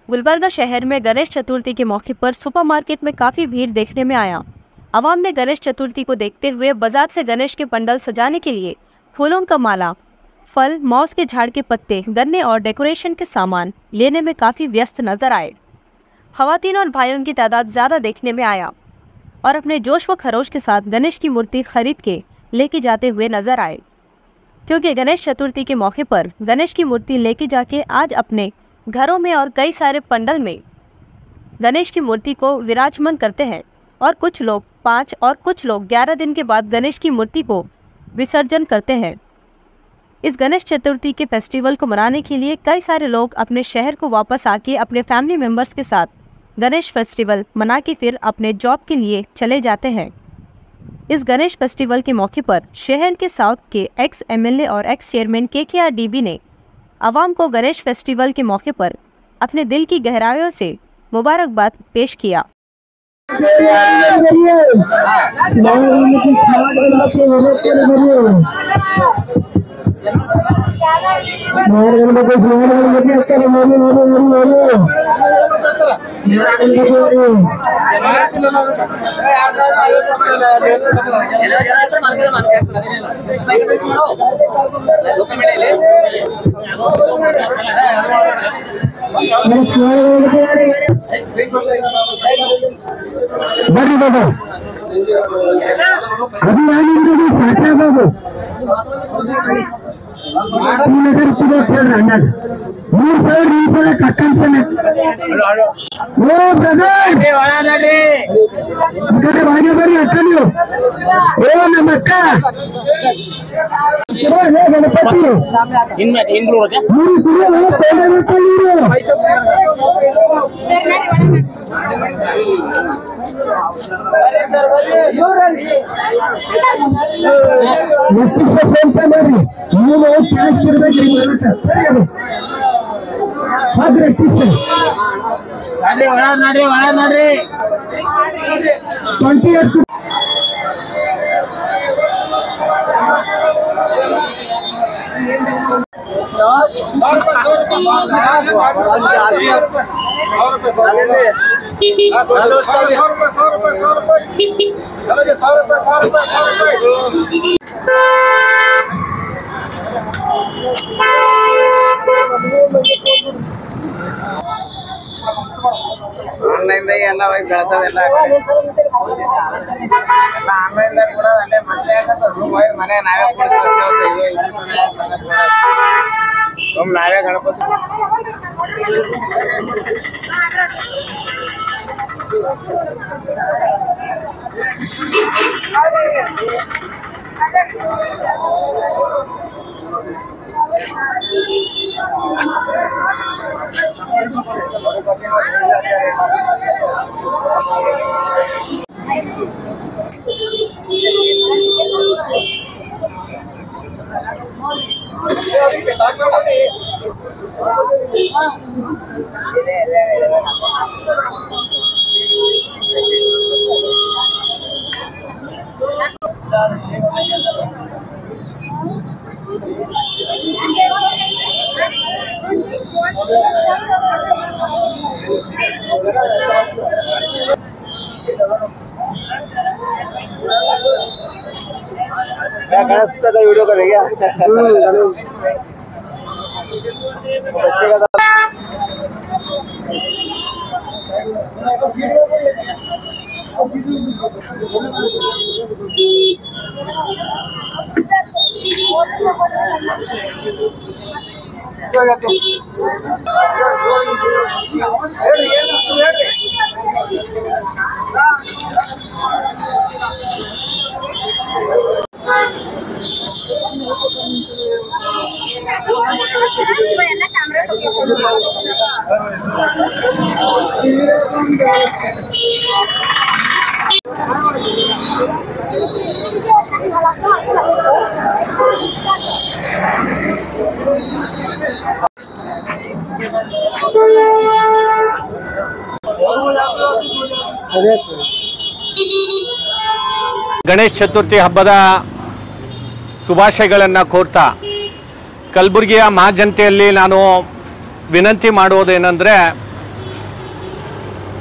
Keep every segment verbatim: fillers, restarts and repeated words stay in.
गुलबर्गा शहर में गणेश चतुर्थी के मौके पर सुपरमार्केट में काफ़ी भीड़ देखने में आया। आवाम ने गणेश चतुर्थी को देखते हुए बाजार से गणेश के पंडाल सजाने के लिए फूलों का माला, फल, मौस के झाड़ के पत्ते, गन्ने और डेकोरेशन के सामान लेने में काफ़ी व्यस्त नजर आए। खवातीन और भाइयों की तादाद ज़्यादा देखने में आया और अपने जोश व खरोश के साथ गणेश की मूर्ति खरीद के लेके जाते हुए नजर आए, क्योंकि गणेश चतुर्थी के मौके पर गणेश की मूर्ति लेके जाके आज अपने घरों में और कई सारे पंडाल में गणेश की मूर्ति को विराजमान करते हैं और कुछ लोग पाँच और कुछ लोग ग्यारह दिन के बाद गणेश की मूर्ति को विसर्जन करते हैं। इस गणेश चतुर्थी के फेस्टिवल को मनाने के लिए कई सारे लोग अपने शहर को वापस आके अपने फैमिली मेम्बर्स के साथ गणेश फेस्टिवल मना के फिर अपने जॉब के लिए चले जाते हैं। इस गणेश फेस्टिवल के मौके पर शहर के साउथ के एक्स एमएलए और एक्स चेयरमैन के के आर डी बी ने आवाम को गणेश फेस्टिवल के मौके पर अपने दिल की गहराइयों से मुबारकबाद पेश किया। ಬರ್ರಿ ಬಾಬು ಅದು ನಾನು ಸಾಕ್ಯ ಬಾಬು ಅಣ್ಣ ಮೂರ್ ಸಾವಿರ ಈ ಸಲ ಕಟ್ಟಂತಾನೆ ಓ ಬ್ರದರ್ ಭಾಗ್ಯ ಬರ್ರಿ ಅಕ್ಕ ನೀವು ಓ ನಮ್ಮ ಅಕ್ಕ ಗಣಪತಿ ನೀವು ಕ್ಯಾಶ್ ಇರ್ಬೇಕ್ರಿ ನಡ್ರಿ ಒಳ ನಡ್ರಿ ಒಳ ನಡ್ರಿ ಟ್ವೆಂಟಿ ಏಟ್ ಆನ್ಲೈನ್ ದಾಗ ಎಲ್ಲ ಗಳಸೋದೆಲ್ಲ ಆನ್ಲೈನ್ ದಾಗ ಕೂಡ ಅಲ್ಲೇ ಮತ್ತೆ ಮನೆ ನಾವೇ ಕೊಡ್ತೀವಿ ನಾವೇ ಗಣಪತಿ क्या गणेश का वीडियो करेगा बच्चे का ಗಣೇಶ ಚತುರ್ಥಿ ಹಬ್ಬದ ಶುಭಾಶಯಗಳನ್ನು ಕೋರ್ತಾ ಕಲಬುರಗಿಯ ಮಹಾಜನತೆಯಲ್ಲಿ ನಾನು ವಿನಂತಿ ಮಾಡುವುದೇನೆಂದರೆ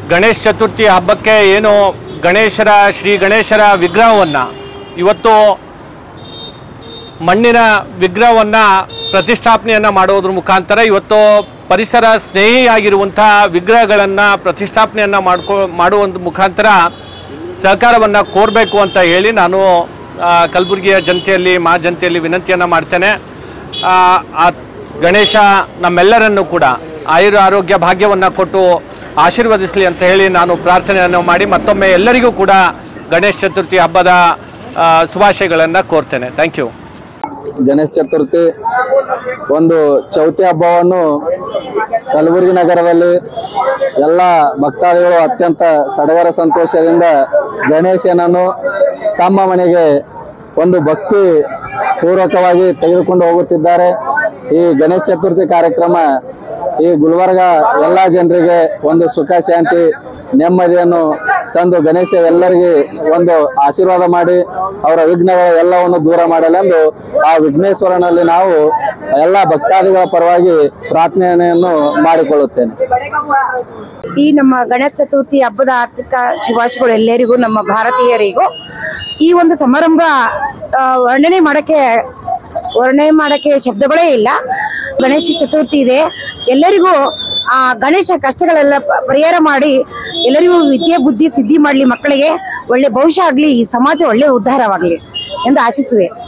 ಗಣೇಶ ಚತುರ್ಥಿ ಹಬ್ಬಕ್ಕೆ ಏನು ಗಣೇಶರ ಶ್ರೀ ಗಣೇಶರ ವಿಗ್ರಹವನ್ನು ಇವತ್ತು ಮಣ್ಣಿನ ವಿಗ್ರಹವನ್ನು ಪ್ರತಿಷ್ಠಾಪನೆಯನ್ನು ಮಾಡೋದ್ರ ಮುಖಾಂತರ ಇವತ್ತು ಪರಿಸರ ಸ್ನೇಹಿಯಾಗಿರುವಂಥ ವಿಗ್ರಹಗಳನ್ನು ಪ್ರತಿಷ್ಠಾಪನೆಯನ್ನು ಮಾಡ್ಕೊ ಮಾಡುವ ಮುಖಾಂತರ ಸಹಕಾರವನ್ನು ಕೋರಬೇಕು ಅಂತ ಹೇಳಿ ನಾನು ಕಲಬುರಗಿಯ ಜನತೆಯಲ್ಲಿ ಮಾ ಜನತೆಯಲ್ಲಿ ವಿನಂತಿಯನ್ನು ಮಾಡ್ತೇನೆ. ಆ ಗಣೇಶ ನಮ್ಮೆಲ್ಲರನ್ನು ಕೂಡ ಆಯುರ ಆರೋಗ್ಯ ಭಾಗ್ಯವನ್ನು ಕೊಟ್ಟು ಆಶೀರ್ವದಿಸಲಿ ಅಂತ ಹೇಳಿ ನಾನು ಪ್ರಾರ್ಥನೆಯನ್ನು ಮಾಡಿ ಮತ್ತೊಮ್ಮೆ ಎಲ್ಲರಿಗೂ ಕೂಡ ಗಣೇಶ ಚತುರ್ಥಿ ಹಬ್ಬದ ಶುಭಾಶಯಗಳನ್ನು ಕೋರ್ತೇನೆ. Thank you. ಗಣೇಶ ಚತುರ್ಥಿ ಒಂದು ಚೌತಿ ಹಬ್ಬವನ್ನು ಕಲಬುರಗಿ ನಗರದಲ್ಲಿ ಎಲ್ಲ ಭಕ್ತಾದಿಗಳು ಅತ್ಯಂತ ಸಡಗರ ಸಂತೋಷದಿಂದ ಗಣೇಶನನ್ನು ತಮ್ಮ ಮನೆಗೆ ಒಂದು ಭಕ್ತಿ ಪೂರ್ವಕವಾಗಿ ತೆಗೆದುಕೊಂಡು ಹೋಗುತ್ತಿದ್ದಾರೆ. ಈ ಗಣೇಶ ಚತುರ್ಥಿ ಕಾರ್ಯಕ್ರಮ ಈ ಗುಲ್ಬರ್ಗ ಎಲ್ಲ ಜನರಿಗೆ ಒಂದು ಸುಖ ಶಾಂತಿ ನೆಮ್ಮದಿಯನ್ನು ತಂದು ಗಣೇಶ ಎಲ್ಲರಿಗೆ ಒಂದು ಆಶೀರ್ವಾದ ಮಾಡಿ ಅವರ ವಿಘ್ನಗಳ ಎಲ್ಲವನ್ನು ದೂರ ಮಾಡಲೆಂದು ಆ ವಿಘ್ನೇಶ್ವರನಲ್ಲಿ ನಾವು ಎಲ್ಲ ಭಕ್ತಾದಿಗಳ ಪರವಾಗಿ ಪ್ರಾರ್ಥನೆಯನ್ನು ಮಾಡಿಕೊಳ್ಳುತ್ತೇನೆ. ಈ ನಮ್ಮ ಗಣೇಶ ಚತುರ್ಥಿ ಹಬ್ಬದ ಆರ್ಥಿಕ ಶುಭಾಶಯಗಳು ಎಲ್ಲರಿಗೂ, ನಮ್ಮ ಭಾರತೀಯರಿಗೂ. ಈ ಒಂದು ಸಮಾರಂಭ ವರ್ಣನೆ ಮಾಡಕ್ಕೆ ವರ್ಣನೆ ಮಾಡಕ್ಕೆ ಶಬ್ದಗಳೇ ಇಲ್ಲ. ಗಣೇಶ ಚತುರ್ಥಿ ಇದೆ, ಎಲ್ಲರಿಗೂ ಆ ಗಣೇಶ ಕಷ್ಟಗಳೆಲ್ಲ ಪರಿಹಾರ ಮಾಡಿ ಎಲ್ಲರಿಗೂ ವಿದ್ಯೆ ಬುದ್ಧಿ ಸಿದ್ಧಿ ಮಾಡಲಿ, ಮಕ್ಕಳಿಗೆ ಒಳ್ಳೆ ಭವಿಷ್ಯ ಆಗಲಿ, ಈ ಸಮಾಜ ಒಳ್ಳೆ ಉದ್ಧಾರವಾಗಲಿ ಎಂದು ಆಶಿಸುವೆ.